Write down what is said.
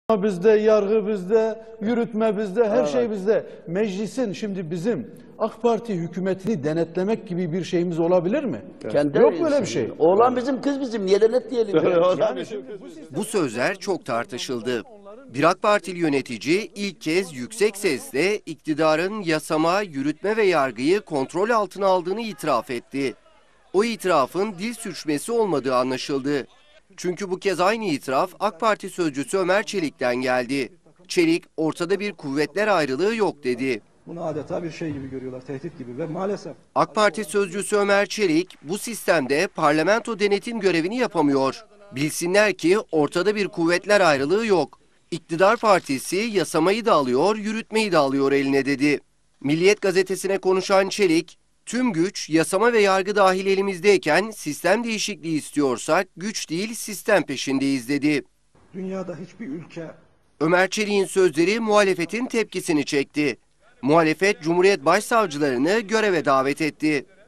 Bizde, yargı bizde, yürütme bizde, her şey bizde. Meclisin şimdi bizim AK Parti hükümetini denetlemek gibi bir şeyimiz olabilir mi? Yok böyle bir şey. Oğlan bizim, kız bizim. Niye denetleyelim ya? Bu sözler çok tartışıldı. Bir AK Partili yönetici ilk kez yüksek sesle iktidarın yasama, yürütme ve yargıyı kontrol altına aldığını itiraf etti. O itirafın dil sürçmesi olmadığı anlaşıldı. Çünkü bu kez aynı itiraf AK Parti sözcüsü Ömer Çelik'ten geldi. Çelik, ortada bir kuvvetler ayrılığı yok dedi. Bunu adeta bir şey gibi görüyorlar, tehdit gibi ve maalesef. AK Parti sözcüsü Ömer Çelik, bu sistemde parlamento denetim görevini yapamıyor. Bilsinler ki ortada bir kuvvetler ayrılığı yok. İktidar partisi yasamayı da alıyor, yürütmeyi de alıyor eline dedi. Milliyet gazetesine konuşan Çelik, tüm güç yasama ve yargı dahil elimizdeyken sistem değişikliği istiyorsak güç değil sistem peşindeyiz dedi. Dünyada hiçbir ülke... Ömer Çelik'in sözleri muhalefetin tepkisini çekti. Muhalefet Cumhuriyet Başsavcılarını göreve davet etti.